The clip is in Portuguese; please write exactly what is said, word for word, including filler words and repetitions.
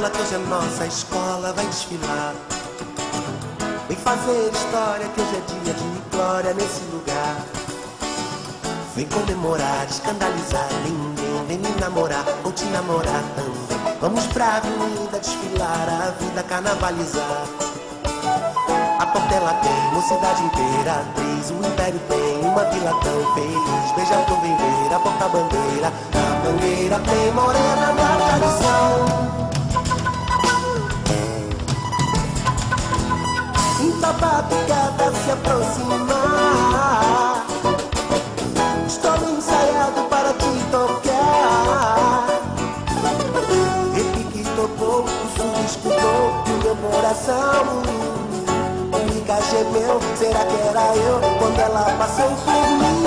pula que hoje a nossa escola vai desfilar. Vem fazer história que hoje é dia de glória nesse lugar. Vem comemorar, escandalizar ninguém. Vem me namorar ou te namorar também. Vamos pra avenida desfilar, a vida carnavalizar. A Portela tem mocidade imperatriz, o Império tem uma vila tão feliz. Beija-flor vem ver a porta-bandeira, a bandeira tem morena na tradição. Então batucada se aproximar, estou ensaiado para te tocar. Repique tocou, o sul escutou, o meu coração gemeu, será que era eu quando ela passou por mim?